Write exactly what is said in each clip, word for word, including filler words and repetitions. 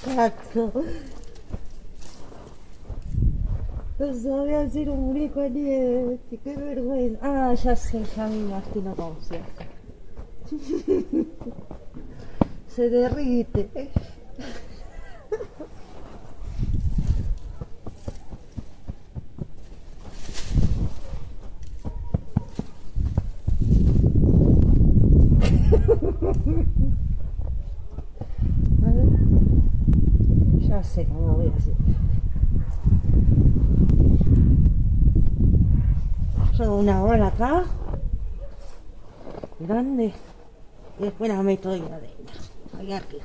Exacto. No sabía hacer un muñeco de nieve. Qué vergüenza. Ah, ya sé, ya me imagino cómo se hace. Se derrite. A ver. Ya sé cómo voy a hacer. Yo una bola acá, grande, y después la meto ahí adentro, ahí arriba.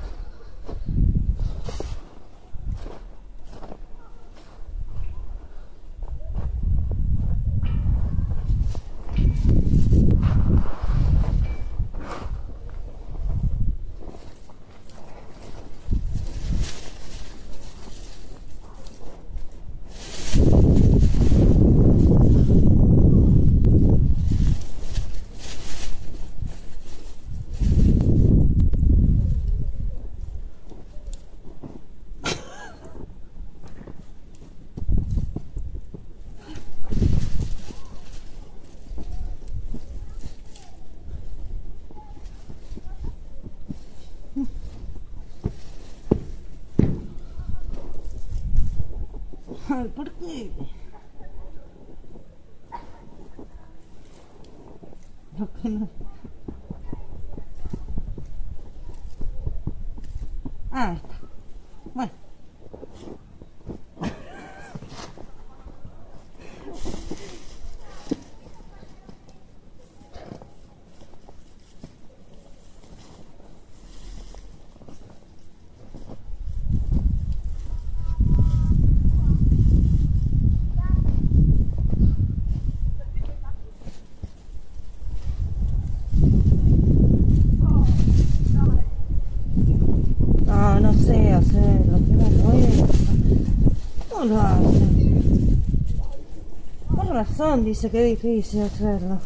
Ay, ¿por qué? Lo que no... Ah, está. Bueno. No, no sé hacerlo, qué vergüenza. ¿Cómo lo haces? Por razón dice que es difícil hacerlo.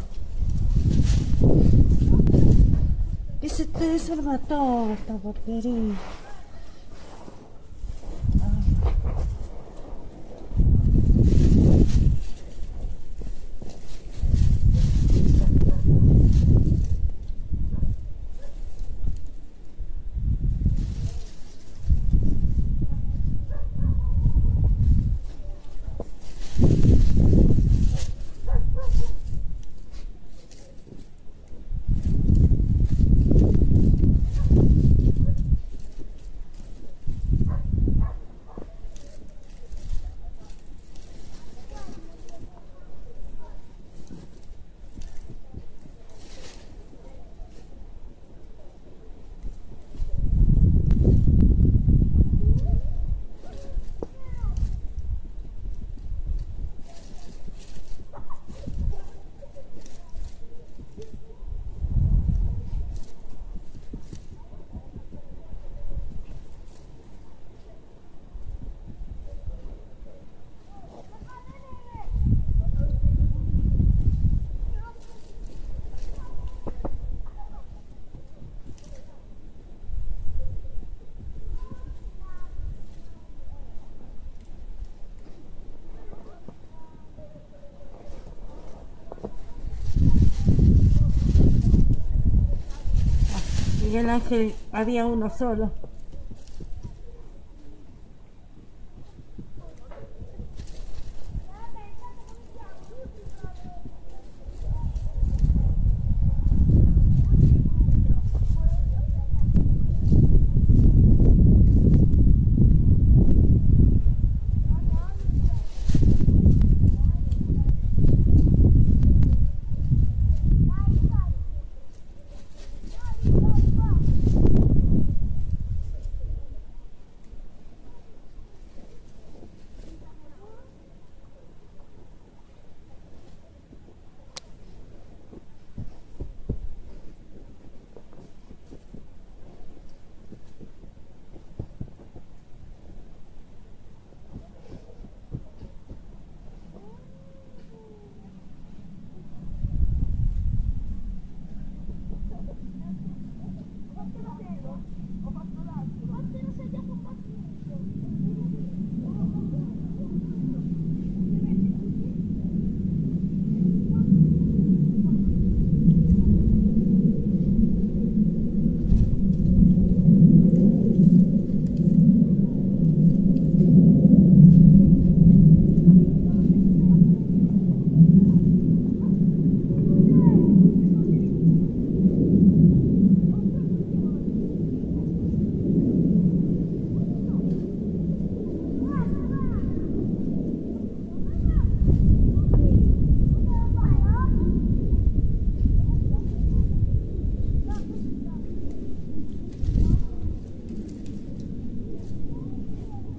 Que se te desarma toda esta porquería. Miguel Ángel había uno solo.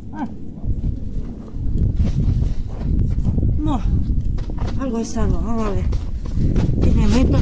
Ah. No, algo es algo, vamos a ver. Y me meto